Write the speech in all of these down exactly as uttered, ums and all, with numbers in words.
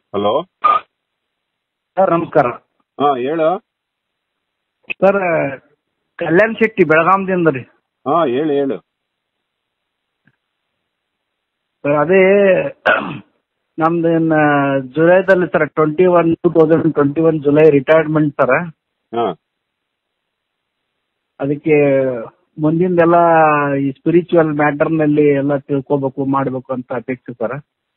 Hello sir ನಮಸ್ಕಾರ. ಹಾ ಹೇಳು. ಸರ್ ಕಲ್ಯಾಣ್ ಶೆಟ್ಟಿ ಬೆಳಗಾಂದಿಂದ ರೀ. ಹಾ ಹೇಳು ಹೇಳು. ಸರ್ ಅದೇ ನಮ್ದು ಇನ್ನು ಜುಲೈದಲ್ಲಿ sir twenty one two thousand twenty one July retirement sir. ಹಾ ಅದಕ್ಕೆ ಮುಂದಿಂದೆಲ್ಲ ಈ ಸ್ಪಿರಿಚುವಲ್ ಮ್ಯಾಟರ್ನಲ್ಲಿ ಎಲ್ಲ ತಿಳ್ಕೊಬೇಕು ಮಾಡಬೇಕು ಅಂತ ಅಪೇಕ್ಷೆ ಸರ್.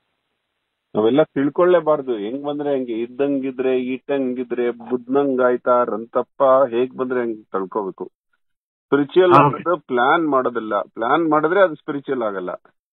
ನಾವೆಲ್ಲ ತಿಳ್ಕೊಳ್ಳೇಬಾರ್ದು. ಹೆಂಗ್ ಬಂದ್ರೆ ಹಂಗೆ ಇದ್ದಂಗಿದ್ರೆ ಇಟ್ಟಂಗಿದ್ರೆ ಬುದ್ನಂಗ್ ಆಯ್ತಾ ರಂತಪ್ಪ ಹೇಗ್ ಬಂದ್ರೆ ಹಂಗ್ ತಿಳ್ಕೋಬೇಕು. ಸ್ಪಿರಿಚುವಲ್ ಅನ್ನೋದು ಪ್ಲಾನ್ ಮಾಡೋದಿಲ್ಲ. ಪ್ಲಾನ್ ಮಾಡಿದ್ರೆ ಅದು ಸ್ಪಿರಿಚುವಲ್ ಆಗಲ್ಲ.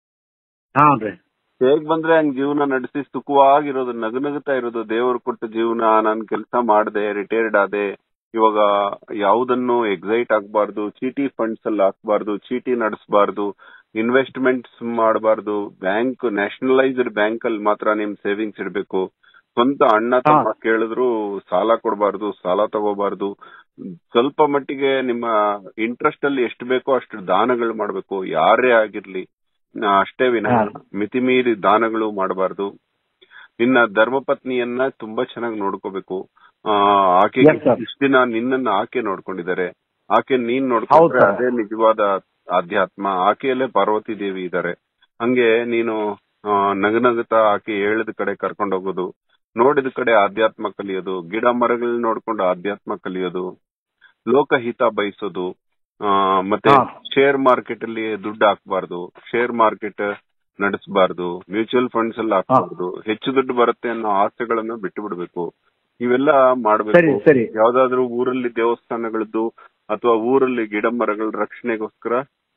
ಹಾ ರೀ. ಹೇಗ್ ಬಂದ್ರೆ ಹಂಗ್ ಜೀವನ ನಡೆಸಿ ಸುಖವಾಗಿರೋದು, ನಗನಗುತ್ತಾ ಇರೋದು, ದೇವ್ರು ಕೊಟ್ಟ ಜೀವನ, ನಾನ್ ಕೆಲಸ ಮಾಡ್ದೆ, ರಿಟೈರ್ಡ್ ಆದೆ, ಇವಾಗ ಯಾವುದನ್ನು ಎಕ್ಸೈಟ್ ಆಗ್ಬಾರ್ದು, ಚೀಟಿ ಫಂಡ್ಸ್ ಅಲ್ಲಿ ಹಾಕ್ಬಾರ್ದು, ಚೀಟಿ ನಡೆಸಬಾರ್ದು, ಇನ್ವೆಸ್ಟ್ಮೆಂಟ್ಸ್ ಮಾಡಬಾರ್ದು, ಬ್ಯಾಂಕ್ ನ್ಯಾಷನಲೈಸ್ಡ್ ಬ್ಯಾಂಕ್ ಅಲ್ಲಿ ಮಾತ್ರ ನಿಮ್ ಸೇವಿಂಗ್ಸ್ ಇಡಬೇಕು, ಸ್ವಂತ ಅಣ್ಣ ತಮ್ಮ ಕೇಳಿದ್ರು ಸಾಲ ಕೊಡಬಾರ್ದು, ಸಾಲ ತಗೋಬಾರ್ದು, ಸ್ವಲ್ಪ ಮಟ್ಟಿಗೆ ನಿಮ್ಮ ಇಂಟ್ರೆಸ್ಟ್ ಅಲ್ಲಿ ಎಷ್ಟು ಬೇಕೋ ಅಷ್ಟು ದಾನಗಳು ಮಾಡಬೇಕು, ಯಾರೇ ಆಗಿರ್ಲಿ ಅಷ್ಟೇ ವಿನಃ ಮಿತಿ ಮೀರಿ ದಾನಗಳು ಮಾಡಬಾರ್ದು. ನಿನ್ನ ಧರ್ಮಪತ್ನಿಯನ್ನ ತುಂಬಾ ಚೆನ್ನಾಗಿ ನೋಡ್ಕೋಬೇಕು. ಆ ಆಕೆ ಇಷ್ಟ ದಿನ ನಿನ್ನನ್ನ ಆಕೆ ನೋಡ್ಕೊಂಡಿದ್ದಾರೆ, ಆಕೆ ನೀನ್ ನೋಡ್ಕೊಂಡ್ರೆ ಅದೇ ನಿಜವಾದ ಆಧ್ಯಾತ್ಮ. ಆಕೆಯಲ್ಲೇ ಪಾರ್ವತಿ ದೇವಿ ಇದ್ದಾರೆ. ಹಂಗೆ ನೀನು ನಗನಗುತ್ತಾ ಆಕೆ ಹೇಳಿದ ಕಡೆ ಕರ್ಕೊಂಡು ಹೋಗೋದು, ನೋಡಿದ ಕಡೆ ಆಧ್ಯಾತ್ಮ ಕಲಿಯೋದು, ಗಿಡ ಮರಗಳನ್ನ ನೋಡ್ಕೊಂಡು ಆಧ್ಯಾತ್ಮ ಕಲಿಯೋದು, ಲೋಕಹಿತ ಬಯಸೋದು. ಆ ಮತ್ತೆ ಶೇರ್ ಮಾರ್ಕೆಟ್ ಅಲ್ಲಿ ದುಡ್ಡು ಹಾಕ್ಬಾರ್ದು, ಶೇರ್ ಮಾರ್ಕೆಟ್ ನಡೆಸಬಾರ್ದು, ಮ್ಯೂಚುವಲ್ ಫಂಡ್ಸ್ ಅಲ್ಲಿ ಹಾಕ್ಬಾರ್ದು, ಹೆಚ್ಚು ದುಡ್ಡು ಬರುತ್ತೆ ಅನ್ನೋ ಆಸೆಗಳನ್ನು ಬಿಟ್ಟು ಬಿಡ್ಬೇಕು. ಇವೆಲ್ಲ ಮಾಡ್ಬೇಕು. ಯಾವ್ದಾದ್ರು ಊರಲ್ಲಿ ದೇವಸ್ಥಾನಗಳದ್ದು ಅಥವಾ ಊರಲ್ಲಿ ಗಿಡ ಮರಗಳ ರಕ್ಷಣೆಗೋಸ್ಕರ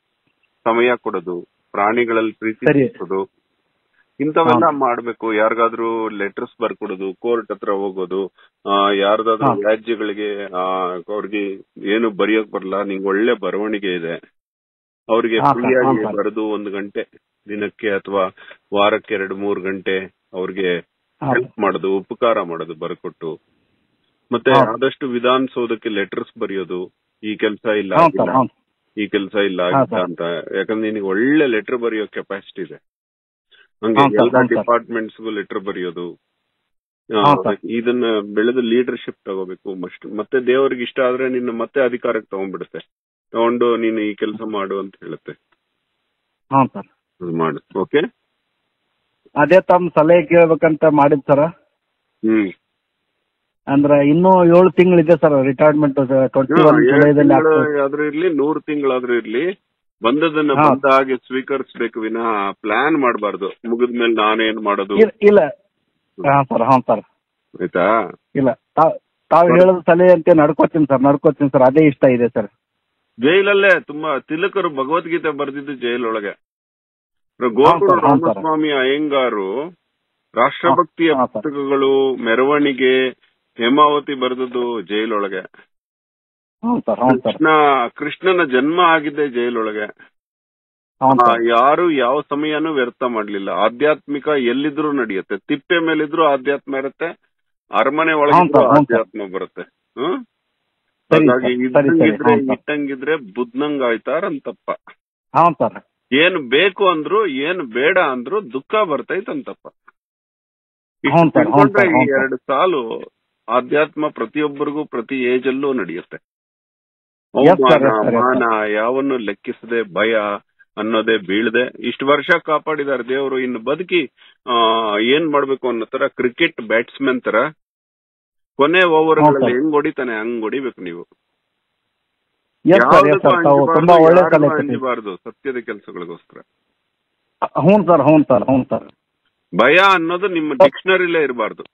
ಸಮಯ ಕೊಡೋದು, ಪ್ರಾಣಿಗಳಲ್ಲಿ ಪ್ರೀತಿ ತೋರಿಸೋದು, ಇಂಥವೆಲ್ಲ ಮಾಡ್ಬೇಕು. ಯಾರಿಗಾದ್ರೂ ಲೆಟರ್ಸ್ ಬರ್ಕೊಡೋದು, ಕೋರ್ಟ್ ಹತ್ರ ಹೋಗೋದು, ಆ ಯಾರ್ದಾದ್ರೂ ವ್ಯಾಜ್ಯಗಳಿಗೆ ಅವ್ರಿಗೆ ಏನು ಬರೆಯೋಕ್ ಬರಲ್ಲ, ನಿಂಗೆ ಒಳ್ಳೆ ಬರವಣಿಗೆ ಇದೆ, ಅವ್ರಿಗೆ ಫ್ರೀಯಾಗಿ ಬರೆದು ಒಂದು ಗಂಟೆ ದಿನಕ್ಕೆ ಅಥವಾ ವಾರಕ್ಕೆ ಎರಡು ಮೂರು ಗಂಟೆ ಅವ್ರಿಗೆ ಹೆಲ್ಪ್ ಮಾಡೋದು, ಉಪಕಾರ ಮಾಡೋದು ಬರ್ಕೊಟ್ಟು. ಮತ್ತೆ ಆದಷ್ಟು ವಿಧಾನಸೌಧಕ್ಕೆ ಲೆಟರ್ಸ್ ಬರೆಯೋದು, ಈ ಕೆಲಸ ಇಲ್ಲ ಈ ಕೆಲಸ ಇಲ್ಲ ಆಗಿಲ್ಲ ಅಂತ. ಯಾಕಂದ್ರೆ ನಿನಗೆ ಒಳ್ಳೆ ಲೆಟರ್ ಬರೆಯೋ ಕೆಪಾಸಿಟಿ ಇದೆ. ಹಂಗೆ ಎಲ್ಲ ಡಿಪಾರ್ಟ್ಮೆಂಟ್ಸ್ಗೂ ಲೆಟರ್ ಬರೆಯೋದು, ಇದನ್ನ ಬೆಳೆದು ಲೀಡರ್ಶಿಪ್ ತಗೋಬೇಕು. ಮತ್ತೆ ದೇವರಿಗೆ ಇಷ್ಟ ಆದ್ರೆ ನಿನ್ನ ಮತ್ತೆ ಅಧಿಕಾರಕ್ಕೆ ತಗೊಂಡ್ಬಿಡುತ್ತೆ, ತಗೊಂಡು ನೀನು ಈ ಕೆಲಸ ಮಾಡು ಅಂತ ಹೇಳುತ್ತೆ. ಮಾಡು. ಓಕೆ, ಅದೇ ತಮ್ಮ ಸಲಹೆ ಕೇಳ್ಬೇಕಂತ ಮಾಡಿದ್ ಸರ. ಹ್ಮ್ ಅಂದ್ರೆ ಇನ್ನೂ ಏಳು ತಿಂಗಳಿದೆ ಸರ್ ರಿಟೈರ್ಮೆಂಟ್. ಆದ್ರೂ ಇರ್ಲಿ, ನೂರು ತಿಂಗಳಾದ್ರೂ ಇರ್ಲಿ, ಬಂದದನ್ನ ಬಂದ ಹಾಗೆ ಸ್ವೀಕರಿಸಬೇಕು ವಿನಃ ಪ್ಲಾನ್ ಮಾಡಬಾರ್ದು. ಮುಗಿದ್ಮೇಲೆ ನಾನೇನ್ ಮಾಡೋದು ಇಲ್ಲ ಸರ್. ಹಾ ಸರ್, ಆಯ್ತಾ? ಇಲ್ಲ, ತಾವ್ ಹೇಳೋದು ಸಲಹೆ ಅಂತ ನಡ್ಕೋತೀನಿ ಸರ್, ನಡ್ಕೋತೀನಿ ಸರ್. ಅದೇ ಇಷ್ಟ ಇದೆ ಸರ್. ಜೈಲಲ್ಲೇ ತುಂಬಾ ತಿಲಕರು ಭಗವದ್ಗೀತೆ ಬರೆದಿದ್ದು ಜೈಲೊಳಗೆ. ಗೋಕುಲ ರಾಮಸ್ವಾಮಿ ಅಯ್ಯಂಗಾರು ರಾಷ್ಟ್ರಭಕ್ತಿಯ ಪುಸ್ತಕಗಳು, ಮೆರವಣಿಗೆ, ಹೇಮಾವತಿ ಬರೆದದ್ದು ಜೈಲೊಳಗೆ. ಕೃಷ್ಣ ಕೃಷ್ಣನ ಜನ್ಮ ಆಗಿದ್ದೆ ಜೈಲೊಳಗೆ. ಯಾರು ಯಾವ ಸಮಯನೂ ವ್ಯರ್ಥ ಮಾಡ್ಲಿಲ್ಲ. ಆಧ್ಯಾತ್ಮಿಕ ಎಲ್ಲಿದ್ರು ನಡೆಯುತ್ತೆ. ತಿಪ್ಪೆ ಮೇಲಿದ್ರು ಆಧ್ಯಾತ್ಮ ಇರುತ್ತೆ, ಅರಮನೆ ಒಳಗಿದ್ರು ಆಧ್ಯಾತ್ಮ ಬರುತ್ತೆ. ಹ್ಮ್ ಹಾಗಾಗಿ ಇದ್ದಂಗಿದ್ರೆ ಇಟ್ಟಂಗಿದ್ರೆ ಬುದ್ನಂಗ್ ಆಯ್ತಾರಂತಪ್ಪ. ಏನು ಬೇಕು ಅಂದ್ರು ಏನು ಬೇಡ ಅಂದ್ರು ದುಃಖ ಬರ್ತೈತಂತಪ್ಪ. ತಿಳ್ಕೊಂಡ್ರೆ ಈ ಎರಡು ಸಾಲು ಆಧ್ಯಾತ್ಮ ಪ್ರತಿಯೊಬ್ಬರಿಗೂ ಪ್ರತಿ ಏಜ್ ಅಲ್ಲೂ ನಡೆಯುತ್ತೆ. ಅವಮಾನ ಮಾನ ಯಾವನ್ನು ಲೆಕ್ಕಿಸದೆ, ಭಯ ಅನ್ನೋದೇ ಬೀಳದೆ ಇಷ್ಟು ವರ್ಷ ಕಾಪಾಡಿದಾರೆ ದೇವರು. ಇನ್ನು ಬದುಕಿ ಆ ಏನ್ ಮಾಡ್ಬೇಕು ಅನ್ನೋ ತರ ಕ್ರಿಕೆಟ್ ಬ್ಯಾಟ್ಸ್ಮನ್ ತರ ಕೊನೆ ಓವರ್ಗಳಲ್ಲಿ ಹೆಂಗ್ ಹೊಡಿತಾನೆ ಹಂಗ್ ಹೊಡಿಬೇಕು ನೀವು. ಅಂಜಬಾರ್ದು ಸತ್ಯದ ಕೆಲಸಗಳಿಗೋಸ್ಕರ. ಭಯ ಅನ್ನೋದು ನಿಮ್ಮ ಡಿಕ್ಷನರಿಲೇ ಇರಬಾರ್ದು.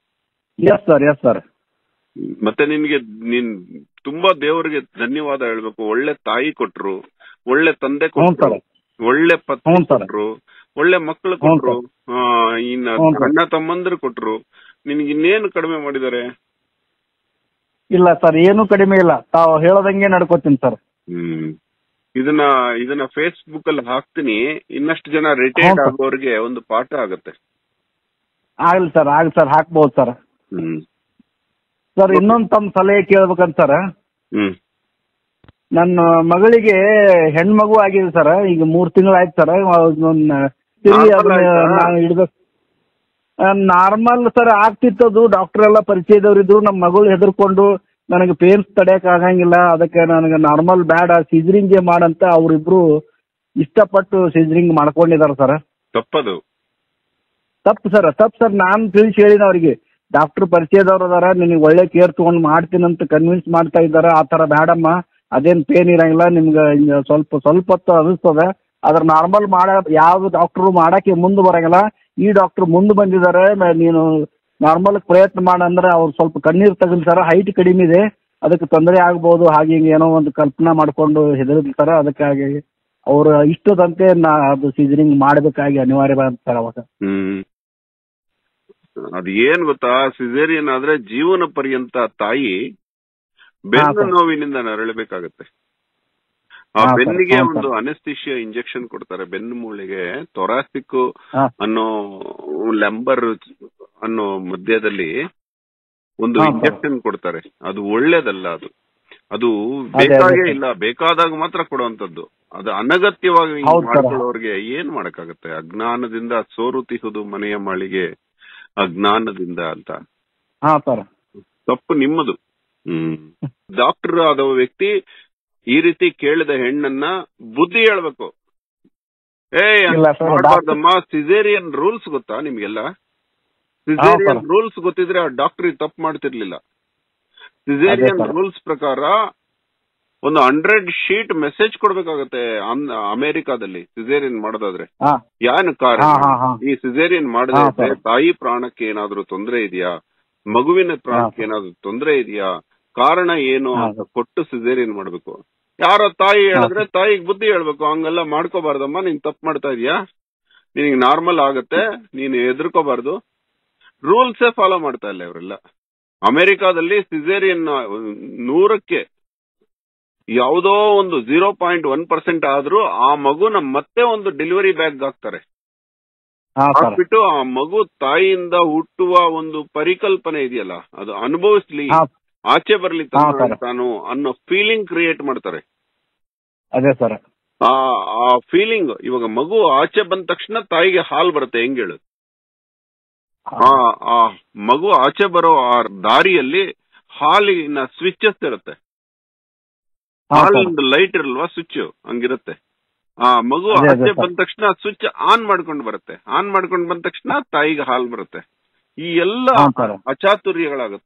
ಮತ್ತೆ ನಿನ್ಗೆ ನೀನ್ ತುಂಬಾ ದೇವರಿಗೆ ಧನ್ಯವಾದ ಹೇಳ್ಬೇಕು. ಒಳ್ಳೆ ತಾಯಿ ಕೊಟ್ರು, ಒಳ್ಳೆ ತಂದೆ ಕೊಟ್ರು, ಒಳ್ಳೆ ಪತ್ನಿ ಕೊಟ್ರು, ಒಳ್ಳೆ ಮಕ್ಕಳು ಕೊಟ್ರು, ಇನ್ನ ಅಣ್ಣ ತಮ್ಮಂದ್ರು ಕೊಟ್ರು. ನಿನ್ಗೆ ಇನ್ನೇನು ಕಡಿಮೆ ಮಾಡಿದ್ದಾರೆ? ಇಲ್ಲ ಸರ್, ಏನು ಕಡಿಮೆ ಇಲ್ಲ. ತಾವು ಹೇಳೋದಂಗೆ ನಡ್ಕೋತೀನಿ ಸರ್. ಹ್ಮ್ ಇದನ್ನ ಇದನ್ನ ಫೇಸ್ಬುಕ್ ಅಲ್ಲಿ ಹಾಕ್ತೀನಿ. ಇನ್ನಷ್ಟು ಜನ ರಿಟೈರ್ಡ್ ಆಗೋರಿಗೆ ಒಂದು ಪಾಠ ಆಗುತ್ತೆ. ಆಗ್ಲಿ ಸರ್, ಆಗ್ಲಿ ಸರ್, ಹಾಕ್ಬಹುದು ಸರ್. ಹ್ಮ್ ಸರ್, ಇನ್ನೊಂದು ತಮ್ಮ ಸಲಹೆ ಕೇಳ್ಬೇಕಂತ ಸರ್. ಹ್ಮ್ ನನ್ನ ಮಗಳಿಗೆ ಹೆಣ್ಮಗು ಆಗಿದೆ ಸರ್. ಈಗ ಮೂರ್ ತಿಂಗಳಾಯ್ತು ಸರ್. ನಾನು ಇಡ್ಬೇಕು. Normal sir ಆಗ್ತಿತ್ತದು. ಡಾಕ್ಟರ್ ಎಲ್ಲ ಪರಿಚಯದವ್ರಿದ್ರು. ನಮ್ಮ ಮಗಳು ಹೆದರ್ಕೊಂಡು ನನಗೆ ಪೇನ್ಸ್ ತಡೆಯಕ್ ಆಗಂಗಿಲ್ಲ, ಅದಕ್ಕೆ ನನಗೆ ನಾರ್ಮಲ್ ಬೇಡ ಸಿಜರಿಂಗೇ ಮಾಡಂತ ಅವರಿಬ್ರು ಇಷ್ಟಪಟ್ಟು ಸಿಜರಿಂಗ್ ಮಾಡ್ಕೊಂಡಿದ್ದಾರೆ ಸರ್. ತಪ್ಪದು. ತಪ್ಪು ಸರ್, ತಪ್ಪು ಸರ್. ನಾನು ತಿಳಿಸಿ ಹೇಳಿದ ಅವರಿಗೆ, ಡಾಕ್ಟರ್ ಪರಿಚಯದವ್ರು ಅದಾರ, ನಿನಗೆ ಒಳ್ಳೆ ಕೇರ್ ತೊಗೊಂಡು ಮಾಡ್ತೀನಂತ ಕನ್ವಿನ್ಸ್ ಮಾಡ್ತಾ ಇದ್ದಾರೆ. ಆ ಥರ ಬೇಡಮ್ಮ, ಅದೇನು ಪೇನ್ ಇರಂಗಿಲ್ಲ, ನಿಮ್ಗೆ ಸ್ವಲ್ಪ ಸ್ವಲ್ಪ ಹೊತ್ತು ಅನಿಸ್ತದೆ, ಅದ್ರ ನಾರ್ಮಲ್ ಮಾಡ ಯಾವ ಡಾಕ್ಟ್ರು ಮಾಡಕ್ಕೆ ಮುಂದೆ ಬರಂಗಿಲ್ಲ. ಈ ಡಾಕ್ಟರ್ ಮುಂದೆ ಬಂದಿದ್ದಾರೆ, ನೀನು ನಾರ್ಮಲ್ ಪ್ರಯತ್ನ ಮಾಡಂದ್ರೆ ಅವ್ರು ಸ್ವಲ್ಪ ಕಣ್ಣೀರು ತಗಲ್ತಾರೆ. ಹೈಟ್ ಕಡಿಮೆ ಇದೆ, ಅದಕ್ಕೆ ತೊಂದರೆ ಆಗ್ಬೋದು, ಹಾಗೆ ಹಿಂಗೆ ಏನೋ ಒಂದು ಕಲ್ಪನಾ ಮಾಡ್ಕೊಂಡು ಹೆದರ್ತಾರೆ. ಅದಕ್ಕಾಗಿ ಅವ್ರ ಇಷ್ಟದಂತೆ ನಾ ಅದು ಸಿಜರಿಂಗ್ ಮಾಡಬೇಕಾಗಿ ಅನಿವಾರ್ಯ ಅಂತಾರೆ ಅವಾಗ. ಹ್ಮ್ ಅದ್ ಏನ್ ಗೊತ್ತಾ, ಸಿಸೇರಿಯನ್ ಆದ್ರೆ ಜೀವನ ಪರ್ಯಂತ ತಾಯಿ ಬೆನ್ನು ನೋವಿನಿಂದ ನರಳಬೇಕಾಗತ್ತೆ. ಆ ಬೆನ್ನಿಗೆ ಒಂದು ಅನೆಸ್ಥಿಷಿಯಾ ಇಂಜೆಕ್ಷನ್ ಕೊಡ್ತಾರೆ. ಬೆನ್ನು ಮೂಳೆಗೆ ತೊರಾಸಿಕ್ ಅನ್ನೋ ಲೆಂಬರ್ ಅನ್ನೋ ಮಧ್ಯದಲ್ಲಿ ಒಂದು ಇಂಜೆಕ್ಷನ್ ಕೊಡ್ತಾರೆ. ಅದು ಒಳ್ಳೇದಲ್ಲ, ಅದು ಅದು ಬೇಕಾಗೇ ಇಲ್ಲ, ಬೇಕಾದಾಗ ಮಾತ್ರ ಕೊಡುವಂತದ್ದು. ಅದು ಅನಗತ್ಯವಾಗಿ ಮಾಡ್ಕೊಳ್ಳೋರ್ಗೆ ಏನ್ ಮಾಡಕ್ಕಾಗತ್ತೆ. ಅಜ್ಞಾನದಿಂದ ಸೋರುತಿಹುದು ಮನೆಯ ಮಾಳಿಗೆ ಅಜ್ಞಾನದಿಂದ ಅಂತ. ತಪ್ಪು ನಿಮ್ಮದು. ಹ್ಮ್ ಡಾಕ್ಟರ್ ಆದ ವ್ಯಕ್ತಿ ಈ ರೀತಿ ಕೇಳಿದ ಹೆಣ್ಣನ್ನ ಬುದ್ಧಿ ಹೇಳ್ಬೇಕು. ಏ ಮಾಡಬಾರ್ದಮ್ಮ, ಸಿಸೇರಿಯನ್ ರೂಲ್ಸ್ ಗೊತ್ತಾ ನಿಮ್ಗೆಲ್ಲ? ಸಿಸೇರಿಯನ್ ರೂಲ್ಸ್ ಗೊತ್ತಿದ್ರೆ ಆ ಡಾಕ್ಟರ್ ತಪ್ಪು ಮಾಡ್ತಿರ್ಲಿಲ್ಲ. ಸಿಸೇರಿಯನ್ ರೂಲ್ಸ್ ಪ್ರಕಾರ ಒಂದು ಹಂಡ್ರೆಡ್ ಶೀಟ್ ಮೆಸೇಜ್ ಕೊಡ್ಬೇಕಾಗತ್ತೆ ಅಮೆರಿಕಾದಲ್ಲಿ ಸಿಸೇರಿಯನ್ ಮಾಡೋದಾದ್ರೆ. ಯಾನ್ ಕಾರಣ ಈ ಸಿಸೇರಿಯನ್ ಮಾಡಿದ್ರೆ ತಾಯಿ ಪ್ರಾಣಕ್ಕೆ ಏನಾದ್ರೂ ತೊಂದರೆ ಇದೆಯಾ, ಮಗುವಿನ ಪ್ರಾಣಕ್ಕೆ ಏನಾದ್ರೂ ತೊಂದರೆ ಇದೆಯಾ, ಕಾರಣ ಏನು ಅಂತ ಕೊಟ್ಟು ಸಿಸೇರಿಯನ್ ಮಾಡ್ಬೇಕು. ಯಾರ ತಾಯಿ ಹೇಳಿದ್ರೆ ತಾಯಿಗೆ ಬುದ್ಧಿ ಹೇಳ್ಬೇಕು, ಹಂಗೆಲ್ಲ ಮಾಡ್ಕೋಬಾರ್ದಮ್ಮ, ನೀನ್ ತಪ್ಪು ಮಾಡ್ತಾ ಇದೀಯಾ, ನಿನಗೆ ನಾರ್ಮಲ್ ಆಗತ್ತೆ, ನೀನು ಹೆದರ್ಕೋಬಾರ್ದು. ರೂಲ್ಸೇ ಫಾಲೋ ಮಾಡ್ತಾ ಇಲ್ಲ ಇವರೆಲ್ಲ. ಅಮೆರಿಕಾದಲ್ಲಿ ಸಿಸೇರಿಯನ್ ನೂರಕ್ಕೆ ಯಾವುದೋ ಒಂದು ಜೀರೋ ಪಾಯಿಂಟ್ ಒನ್ ಪರ್ಸೆಂಟ್ ಆದ್ರೂ ಆ ಮಗುನ ಮತ್ತೆ ಒಂದು ಡೆಲಿವರಿ ಬ್ಯಾಗ್ ಹಾಕ್ತಾರೆ. ಹಾಕ್ಬಿಟ್ಟು ಆ ಮಗು ತಾಯಿಯಿಂದ ಹುಟ್ಟುವ ಒಂದು ಪರಿಕಲ್ಪನೆ ಇದೆಯಲ್ಲ, ಅದು ಅನುಭವಿಸ್ಲಿ, ಆಚೆ ಬರ್ಲಿ ತಾನು ಅನ್ನೋ ಫೀಲಿಂಗ್ ಕ್ರಿಯೇಟ್ ಮಾಡ್ತಾರೆ. ಅದೇ ಸರ್, ಆ ಫೀಲಿಂಗ್. ಇವಾಗ ಮಗು ಆಚೆ ಬಂದ ತಕ್ಷಣ ತಾಯಿಗೆ ಹಾಲು ಬರುತ್ತೆ, ಹೆಂಗ್ ಹೇಳು? ಆ ಮಗು ಆಚೆ ಬರೋ ಆ ದಾರಿಯಲ್ಲಿ ಹಾಲಿನ ಸ್ವಿಚಸ್ ಇರುತ್ತೆ. ಹಾಲಿಂದ ಲೈಟ್ ಇರಲ್ವಾ, ಸ್ವಿಚ್ ಹಂಗಿರುತ್ತೆ. ಆ ಮಗು ಆಚೆ ಬಂದ ತಕ್ಷಣ ಸ್ವಿಚ್ ಆನ್ ಮಾಡ್ಕೊಂಡು ಬರುತ್ತೆ. ಆನ್ ಮಾಡ್ಕೊಂಡು ಬಂದ ತಕ್ಷಣ ತಾಯಿಗೆ ಹಾಲು ಬರುತ್ತೆ. ಈ ಎಲ್ಲ ಅಚಾತುರ್ಯಗಳಾಗುತ್ತೆ.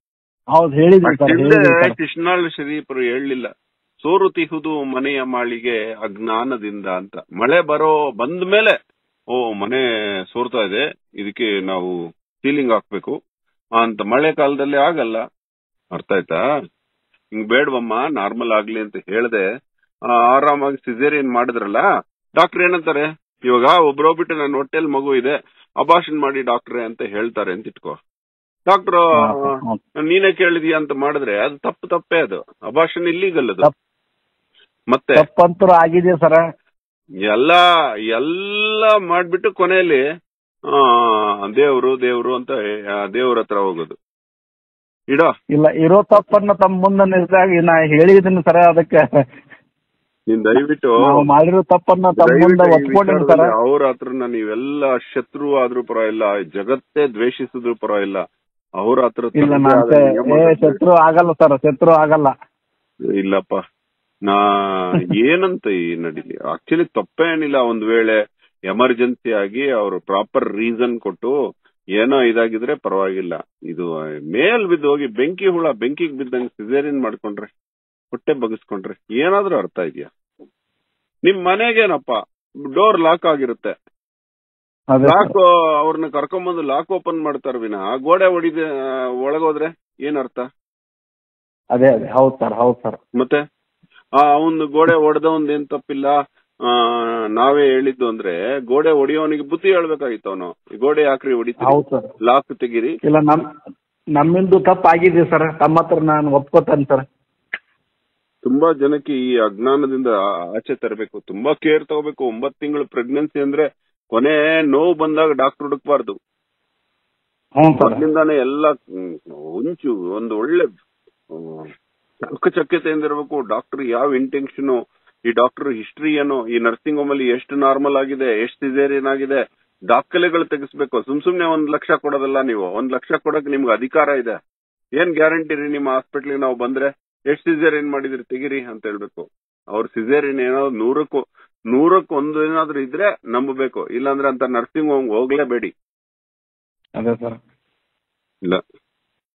ಕೃಷ್ಣಾಳ ಶರೀಫರು ಹೇಳಲಿಲ್ಲ, ಸೋರುತಿಹುದು ಮನೆಯ ಮಾಳಿಗೆ ಅಜ್ಞಾನದಿಂದ ಅಂತ. ಮಳೆ ಬರೋ ಬಂದ ಮೇಲೆ ಓ ಮನೆ ಸೋರ್ತಾ ಇದೆ, ಇದಕ್ಕೆ ನಾವು ಸೀಲಿಂಗ್ ಹಾಕ್ಬೇಕು ಅಂತ ಮಳೆ ಕಾಲದಲ್ಲಿ ಆಗಲ್ಲ. ಅರ್ಥ ಆಯ್ತಾ? ಹಿಂಗ್ ಬೇಡವಮ್ಮ, ನಾರ್ಮಲ್ ಆಗ್ಲಿ ಅಂತ ಹೇಳ್ದೆ ಆರಾಮಾಗಿ ಸಿಸೇರಿಯನ್ ಮಾಡಿದ್ರಲ್ಲ, ಡಾಕ್ಟರ್ ಏನಂತಾರೆ, ಇವಾಗ ಒಬ್ರೋಗ್ಬಿಟ್ಟು ನನ್ನ ಹೊಟ್ಟೆಲ್ ಮಗು ಇದೆ, ಅಬಾರ್ಷನ್ ಮಾಡಿ ಡಾಕ್ಟ್ರೆ ಅಂತ ಹೇಳ್ತಾರೆ ಅಂತ ಇಟ್ಕೋ. ಡಾಕ್ಟರ್ ನೀನೇ ಕೇಳಿದೀಯ ಅಂತ ಮಾಡಿದ್ರೆ ಅದು ತಪ್ಪು ತಪ್ಪೇ, ಅದು ಅಬಾರ್ಷನ್ ಇಲ್ಲೀಗಲ್. ಅದು ಮತ್ತೆ ಆಗಿದೆ ಸರ. ಎಲ್ಲ ಎಲ್ಲ ಮಾಡ್ಬಿಟ್ಟು ಕೊನೆಯಲ್ಲಿ ಆ ದೇವ್ರು ದೇವ್ರು ಅಂತ ದೇವ್ರ ಹತ್ರ ಹೋಗೋದು. ಇಡೋ ಇಲ್ಲ, ಇರೋ ತಪ್ಪನ್ನ ತಮ್ಮ ಮುಂದೆ ನಿಲ್ದಾಗ ನಾ ಹೇಳಿದೀನಿ ಸರ. ಅದಕ್ಕೆ ನೀನ್ ದಯವಿಟ್ಟು ಮಾಡಿರೋ ತಪ್ಪನ್ನ ತಮ್ಮ ಮುಂದೆ ಒಪ್ಕೊಂಡಿನಿ ಸರ. ಅವ್ರ ಹತ್ರನ ನೀವೆಲ್ಲ ಶತ್ರು ಆದ್ರೂ ಪರವಾಗಿಲ್ಲ, ಜಗತ್ತೇ ದ್ವೇಷಿಸಿದ್ರು ಪರವಾಗಿಲ್ಲ, ಅವ್ರ ಹತ್ರ ಶತ್ರು ಆಗಲ್ಲ ಸರ್, ಶತ್ರು ಆಗಲ್ಲ. ಇಲ್ಲಪ್ಪ, ನಾ ಏನಂತ ಈ ನಡೀಲಿ, ಆಕ್ಚುಲಿ ತಪ್ಪೇನಿಲ್ಲ. ಒಂದ್ ವೇಳೆ ಎಮರ್ಜೆನ್ಸಿ ಆಗಿ ಅವರು ಪ್ರಾಪರ್ ರೀಸನ್ ಕೊಟ್ಟು ಏನೋ ಇದಾಗಿದ್ರೆ ಪರವಾಗಿಲ್ಲ. ಇದು ಮೇಲ್ ಬಿದ್ದು ಹೋಗಿ ಬೆಂಕಿ ಹುಳ ಬೆಂಕಿಗೆ ಬಿದ್ದಂಗೆ ಸಿಸೇರಿಯನ್ ಮಾಡ್ಕೊಂಡ್ರೆ, ಹೊಟ್ಟೆ ಬಗ್ಸ್ಕೊಂಡ್ರೆ ಏನಾದ್ರೂ ಅರ್ಥ ಇದೆಯಾ? ನಿಮ್ ಮನೆಗೇನಪ್ಪ ಡೋರ್ ಲಾಕ್ ಆಗಿರುತ್ತೆ, ಲಾಕ್ ಅವ್ರನ್ನ ಕರ್ಕೊಂಬಂದು ಲಾಕ್ ಓಪನ್ ಮಾಡ್ತಾರ ವಿನ ಗೋಡೆ ಹೊಡಿದ ಒಳಗೋದ್ರೆ ಏನ್ ಅರ್ಥ? ಅದೇ ಅದೇ ಹೌದ್ ಸರ್, ಹೌದ್ ಸರ್. ಮತ್ತೆ ಆ ಅವ್ನು ಗೋಡೆ ಹೊಡೆದವಂದ್ ಏನ್ ತಪ್ಪಿಲ್ಲ, ಆ ನಾವೇ ಹೇಳಿದ್ದು ಅಂದ್ರೆ ಗೋಡೆ ಹೊಡಿಯೋನಿಗೆ ಬುದ್ಧಿ ಹೇಳ್ಬೇಕಾಗಿತ್ತು. ಅವನು ಗೋಡೆ ಯಾಕ್ರಿ ಹೊಡಿತೀರಿ, ಲಾಕ್ ತೆಗೀರಿ. ಇಲ್ಲ, ನಮ್ ನಮ್ಮಿಂದು ತಪ್ಪ ಆಗಿದೆ ಸರ್, ತಮ್ಮ ಹತ್ರ ನಾನು ಒಪ್ಕೋತೇನೆ ಸರ್. ತುಂಬಾ ಜನಕ್ಕೆ ಈ ಅಜ್ಞಾನದಿಂದ ಆಚೆ ತರಬೇಕು, ತುಂಬಾ ಕೇರ್ ತಗೋಬೇಕು. ಒಂಬತ್ತು ತಿಂಗಳು ಪ್ರೆಗ್ನೆನ್ಸಿ ಅಂದ್ರೆ ಕೊನೆ ನೋವು ಬಂದಾಗ ಡಾಕ್ಟರ್ ಹುಡುಕ್ಬಾರ್ದು. ಮೊದ್ಲಿಂದಾನೇ ಎಲ್ಲ ಉಂಚು ಒಂದು ಒಳ್ಳೆ ಚಾಕಚಕ್ಯತೆಯಿಂದ ಇರಬೇಕು. ಡಾಕ್ಟರ್ ಯಾವ ಇಂಟೆನ್ಷನ್, ಈ ಡಾಕ್ಟರ್ ಹಿಸ್ಟ್ರಿ ಏನು, ಈ ನರ್ಸಿಂಗ್ ಹೋಮ್ ಅಲ್ಲಿ ಎಷ್ಟು ನಾರ್ಮಲ್ ಆಗಿದೆ, ಎಷ್ಟು ಸಿಸೇರಿಯನ್ ಆಗಿದೆ, ದಾಖಲೆಗಳು ತೆಗಿಸ್ಬೇಕು. ಸುಮ್ ಸುಮ್ನೆ ಒಂದ್ ಲಕ್ಷ ಕೊಡೋದಲ್ಲ. ನೀವು ಒಂದ್ ಲಕ್ಷ ಕೊಡಕ್ ನಿಮ್ಗೆ ಅಧಿಕಾರ ಇದೆ. ಏನ್ ಗ್ಯಾರಂಟಿ ರೀ ನಿಮ್ಮ ಹಾಸ್ಪಿಟ್ಲಿಗೆ ನಾವು ಬಂದ್ರೆ ಎಷ್ಟ್ ಸಿಸೇರಿಯನ್ ಮಾಡಿದ್ರಿ ತೆಗಿರಿ ಅಂತ ಹೇಳ್ಬೇಕು. ಅವ್ರ ಸಿಸೇರಿಯನ್ ಏನಾದ್ರು ನೂರಕ್ಕೂ ನೂರಕ್ಕೆ ಒಂದು ಏನಾದ್ರು ಇದ್ರೆ ನಂಬಬೇಕು, ಇಲ್ಲಾಂದ್ರೆ ಅಂತ ನರ್ಸಿಂಗ್ ಹೋಮ್ ಹೋಗ್ಲೇಬೇಡಿ. ಅದೇ ಸರ್. ಇಲ್ಲ